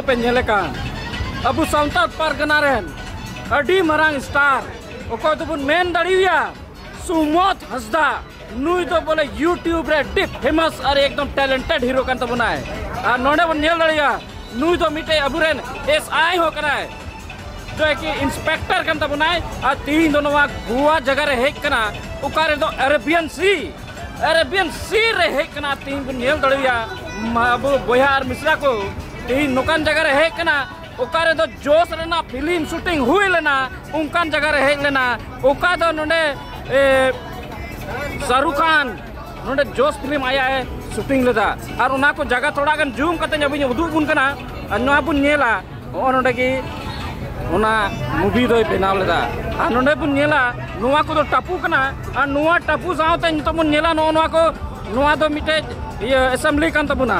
पे नेले कान अबु सान्ताल पारगना रेन अडी मरांग स्टार ओको तो बुन मेन दड़िया सुमोत हसदा नुई तो बोले यूट्यूब रे डी फेमस और एकदम टैलेंटेड हीरो कान तबना है आ नोडे बन नेल दड़िया नुई तो मिटे अबुरेन एसआई हो कना है जो है कि इंस्पेक्टर कान तबना है आ तीन दोनों वा गोवा जगह रे हेक कना उकारे तो अरेबियन सी रे हेक कना तीन बुन नेल दड़िया अबु बोया और मिश्रा को तीन नोकान जगह रे हेक कना उकारे तो जोश रेना फिल्म शूटिंग हुई लेना उनकान जगह रे हेक लेना उका तो नोडे शाहरुख खान नोडे जोश फिल्म आया है शूटिंग लेदा और उना को जगह थोड़ा गन जूम कते अभी उदुग बुन कना और नोआ बुन नेला ओ नोडे की उना मूवी दो बनाव लेदा और नोडे बुन नेला नोआ को तो टापू कना और नोआ टापू सावते तो बुन नेला नोआ को नोआ दो मिटे ये असेंबली कान तबुना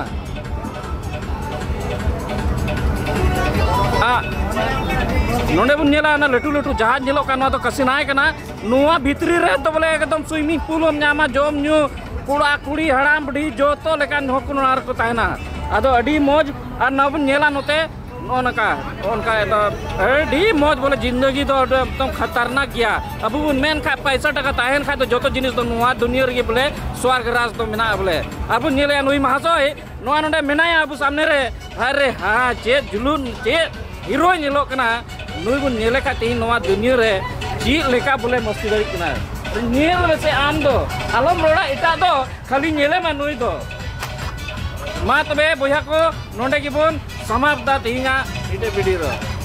नोडे बुन नेला ना लटू लटू जहाज नेलो कान तो कसिनाय कना नोआ भितरी रे तो बोले एकदम स्विमिंग पूल हम नामा जोम न्यू कुड़ा कुड़ी हड़ाम बड़ी जो तो लेकिन होकुन आर को तायना आदो अडी मौज और ना बुन नेला नोते ओनका तो अडी मौज बोले जिंदगी तो एकदम खतरनाक गया अब बुन मेन खा पैसा टका ताहेन खा तो जोतो जिनिस तो नोआ दुनिया रे बोले स्वर्ग राज तो मेना बोले अब नेले नुई महासोय नोआ नोडे मेनाया अब सामने रे अरे हां चे जुलून चे हीरो नेलो कना नुई बुन नेले खा तीन नोआ दुनिया रे जी लेका बोले मस्ती दरी कना नेल से आम दो आलम रोड़ा इटा दो खाली नेले मा नुई दो मा तबे बोया को नोडे गिबोन समाप्त दा तिंगा इटे वीडियो